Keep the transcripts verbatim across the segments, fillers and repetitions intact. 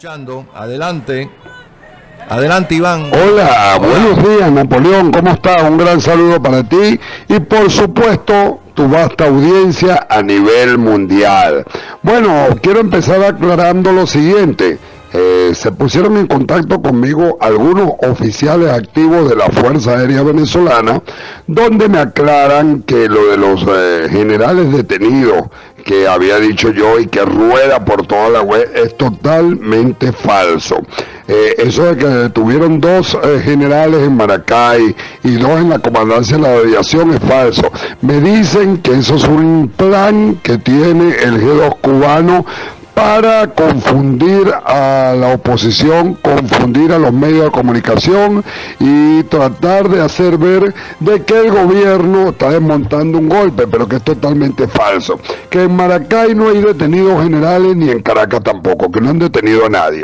Escuchando, adelante, adelante Iván. Hola, buenos días Napoleón, ¿cómo estás? Un gran saludo para ti y por supuesto tu vasta audiencia a nivel mundial. Bueno, quiero empezar aclarando lo siguiente. Eh, se pusieron en contacto conmigo algunos oficiales activos de la Fuerza Aérea Venezolana, donde me aclaran que lo de los eh, generales detenidos que había dicho yo y que rueda por toda la web es totalmente falso. Eh, eso de que detuvieron dos eh, generales en Maracay y dos en la comandancia de la aviación es falso. Me dicen que eso es un plan que tiene el G dos cubano para confundir a la oposición, confundir a los medios de comunicación y tratar de hacer ver de que el gobierno está desmontando un golpe, pero que es totalmente falso. Que en Maracay no hay detenidos generales ni en Caracas tampoco, que no han detenido a nadie.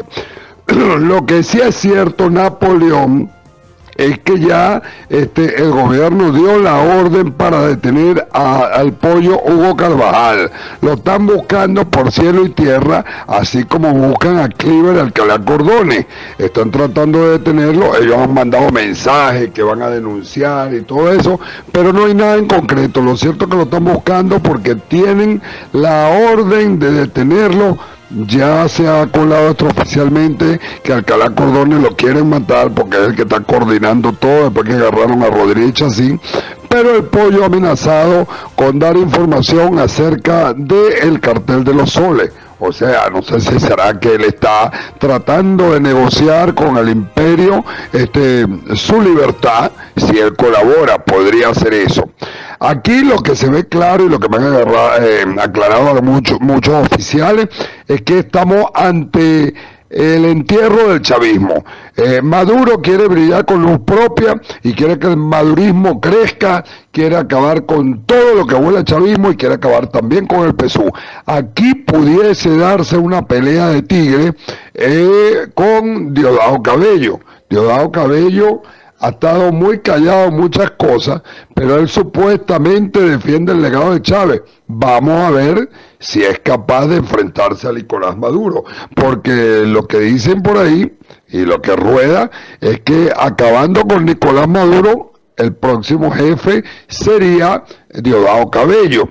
Lo que sí es cierto, Napoleón, es que ya este, el gobierno dio la orden para detener a, al pollo Hugo Carvajal. Lo están buscando por cielo y tierra, así como buscan a Cliver Alcalá Cordones. Están tratando de detenerlo, ellos han mandado mensajes que van a denunciar y todo eso, pero no hay nada en concreto. Lo cierto es que lo están buscando porque tienen la orden de detenerlo. Ya se ha colado extraoficialmente que Alcalá Cordones lo quieren matar porque es el que está coordinando todo después que agarraron a Rodríguez Chacín, pero el pollo ha amenazado con dar información acerca del cartel de los soles. O sea, no sé si será que él está tratando de negociar con el imperio este, su libertad. Si él colabora, podría hacer eso. Aquí lo que se ve claro y lo que me han agarrado, eh, aclarado a muchos, muchos oficiales es que estamos ante el entierro del chavismo. Eh, Maduro quiere brillar con luz propia y quiere que el madurismo crezca, quiere acabar con todo lo que huele a chavismo y quiere acabar también con el P S U. Aquí pudiese darse una pelea de tigre eh, con Diosdado Cabello. Diosdado Cabello ha estado muy callado en muchas cosas, pero él supuestamente defiende el legado de Chávez. Vamos a ver si es capaz de enfrentarse a Nicolás Maduro, porque lo que dicen por ahí y lo que rueda es que acabando con Nicolás Maduro, el próximo jefe sería Diosdado Cabello.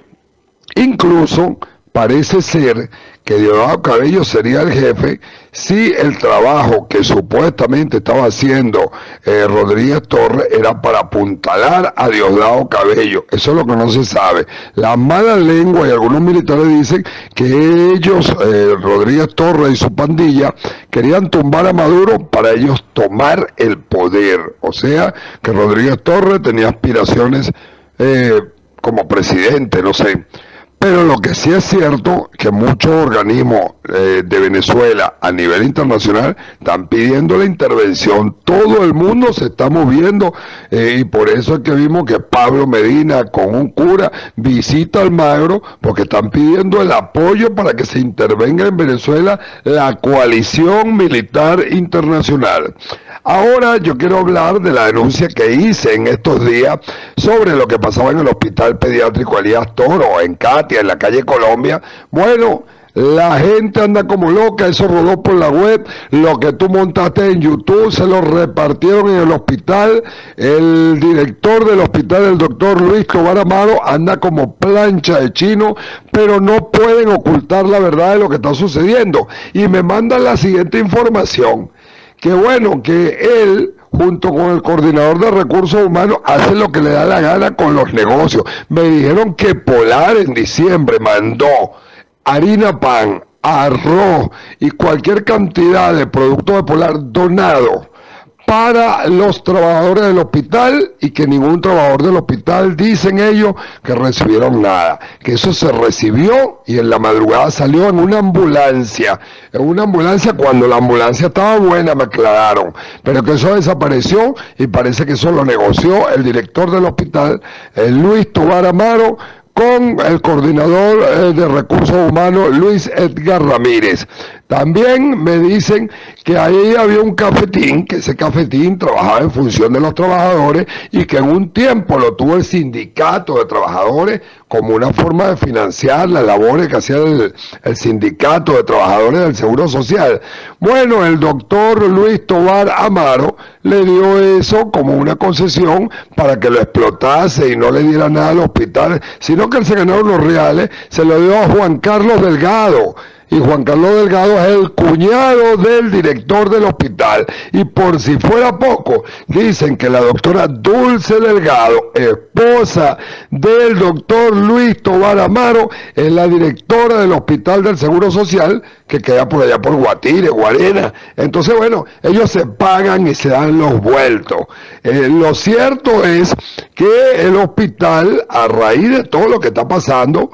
Incluso parece ser que Diosdado Cabello sería el jefe si el trabajo que supuestamente estaba haciendo eh, Rodríguez Torres era para apuntalar a Diosdado Cabello. Eso es lo que no se sabe. La mala lengua y algunos militares dicen que ellos, eh, Rodríguez Torres y su pandilla, querían tumbar a Maduro para ellos tomar el poder. O sea, que Rodríguez Torres tenía aspiraciones eh, como presidente, no sé. Pero lo que sí es cierto que muchos organismos eh, de Venezuela a nivel internacional están pidiendo la intervención. Todo el mundo se está moviendo eh, y por eso es que vimos que Pablo Medina con un cura visita Almagro porque están pidiendo el apoyo para que se intervenga en Venezuela la coalición militar internacional. Ahora yo quiero hablar de la denuncia que hice en estos días sobre lo que pasaba en el Hospital Pediátrico Elías Toro, en Catia, en la calle Colombia. Bueno, la gente anda como loca, eso rodó por la web, lo que tú montaste en YouTube se lo repartieron en el hospital. El director del hospital, el doctor Luis Tobar Amaro, anda como plancha de chino, pero no pueden ocultar la verdad de lo que está sucediendo. Y me mandan la siguiente información. Que bueno, que él, junto con el coordinador de recursos humanos, hace lo que le da la gana con los negocios. Me dijeron que Polar en diciembre mandó harina pan, arroz y cualquier cantidad de productos de Polar donado para los trabajadores del hospital y que ningún trabajador del hospital, dicen ellos, que recibieron nada. Que eso se recibió y en la madrugada salió en una ambulancia. En una ambulancia cuando la ambulancia estaba buena, me aclararon. Pero que eso desapareció y parece que eso lo negoció el director del hospital, el Luis Tobar Amaro, con el coordinador eh, de recursos humanos, Luis Edgar Ramírez. También me dicen que ahí había un cafetín, que ese cafetín trabajaba en función de los trabajadores y que en un tiempo lo tuvo el sindicato de trabajadores como una forma de financiar las labores que hacía el, el sindicato de trabajadores del Seguro Social. Bueno, el doctor Luis Tovar Amaro le dio eso como una concesión para que lo explotase y no le diera nada al hospital, sino que él se ganó unos reales, se lo dio a Juan Carlos Delgado. Y Juan Carlos Delgado es el cuñado del director del hospital. Y por si fuera poco, dicen que la doctora Dulce Delgado, esposa del doctor Luis Tovar Amaro, es la directora del Hospital del Seguro Social, que queda por allá por Guatire, Guarena. Entonces, bueno, ellos se pagan y se dan los vueltos. Eh, lo cierto es que el hospital, a raíz de todo lo que está pasando,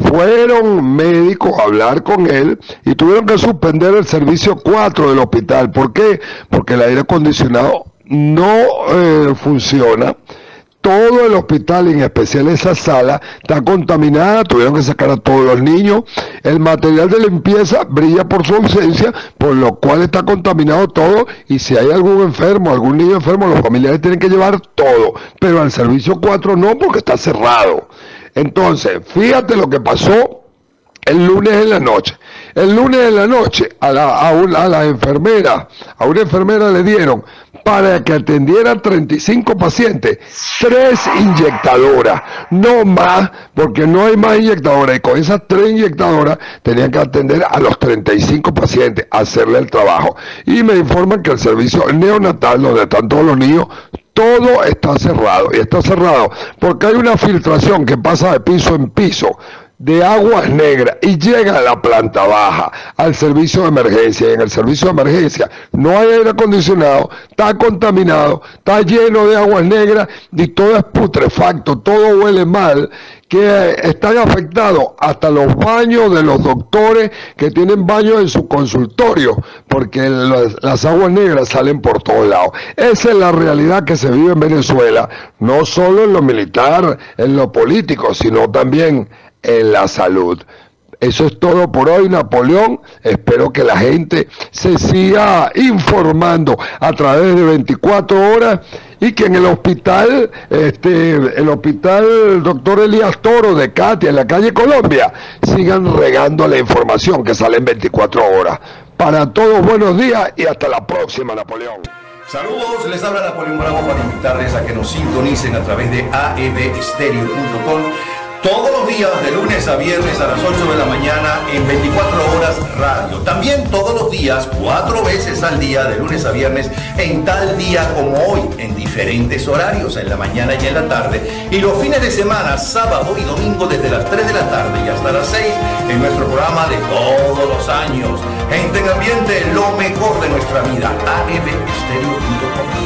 fueron médicos a hablar con él y tuvieron que suspender el servicio cuatro del hospital. ¿Por qué? Porque el aire acondicionado no eh, funciona. Todo el hospital, en especial esa sala, está contaminada, tuvieron que sacar a todos los niños. El material de limpieza brilla por su ausencia, por lo cual está contaminado todo, y si hay algún enfermo, algún niño enfermo, los familiares tienen que llevar todo, pero al servicio cuatro no, porque está cerrado. Entonces, fíjate lo que pasó el lunes en la noche. El lunes en la noche a la, a una, a la enfermera, a una enfermera le dieron para que atendiera treinta y cinco pacientes, tres inyectadoras, no más, porque no hay más inyectadoras, y con esas tres inyectadoras tenían que atender a los treinta y cinco pacientes, hacerle el trabajo. Y me informan que el servicio neonatal, donde están todos los niños, todo está cerrado, y está cerrado porque hay una filtración que pasa de piso en piso, de aguas negras, y llega a la planta baja, al servicio de emergencia, y en el servicio de emergencia no hay aire acondicionado, está contaminado, está lleno de aguas negras, y todo es putrefacto, todo huele mal, que están afectados hasta los baños de los doctores que tienen baños en su consultorio, porque las, las aguas negras salen por todos lados. Esa es la realidad que se vive en Venezuela, no solo en lo militar, en lo político, sino también en la salud. Eso es todo por hoy, Napoleón. Espero que la gente se siga informando a través de veinticuatro horas y que en el hospital, este, el hospital doctor Elías Toro de Katia, en la calle Colombia, sigan regando la información que sale en veinticuatro horas. Para todos, buenos días y hasta la próxima, Napoleón. Saludos, les habla Napoleón Bravo para invitarles a que nos sintonicen a través de a e ve estéreo punto com. Todos los días, de lunes a viernes a las ocho de la mañana en veinticuatro horas radio. También todos los días, cuatro veces al día, de lunes a viernes, en tal día como hoy, en diferentes horarios, en la mañana y en la tarde. Y los fines de semana, sábado y domingo, desde las tres de la tarde y hasta las seis, en nuestro programa de todos los años. Gente en ambiente, lo mejor de nuestra vida. a e ve estéreo punto com.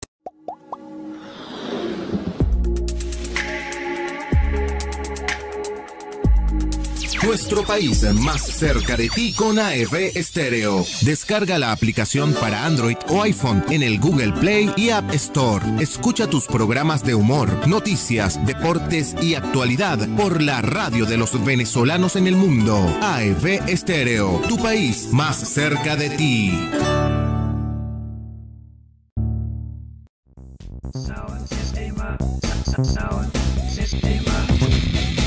Nuestro país más cerca de ti con A E V Estéreo. Descarga la aplicación para Android o iPhone en el Google Play y App Store. Escucha tus programas de humor, noticias, deportes y actualidad por la radio de los venezolanos en el mundo. A E V Estéreo, tu país más cerca de ti. Sound Sistema. Sound Sistema.